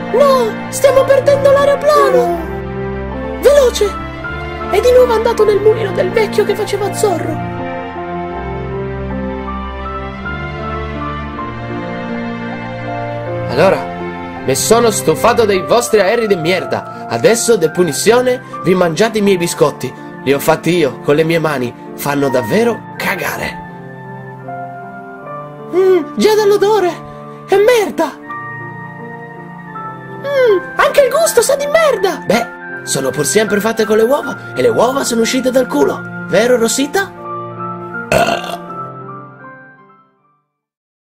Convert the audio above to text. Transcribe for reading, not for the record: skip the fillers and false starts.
No, stiamo perdendo l'aeroplano! Veloce! È di nuovo andato nel mulino del vecchio che faceva Zorro. Allora, mi sono stufato dei vostri aerei di merda. Adesso, de punizione, vi mangiate i miei biscotti. Li ho fatti io, con le mie mani. Fanno davvero cagare. Già dall'odore! È merda! Anche il gusto sa di merda! Beh, sono pur sempre fatte con le uova e le uova sono uscite dal culo. Vero, Rosita?